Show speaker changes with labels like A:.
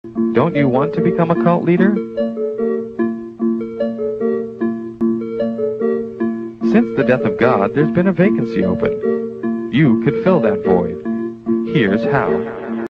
A: Don't you want to become a cult leader? Since the death of God, there's been a vacancy open. You could fill that void. Here's how.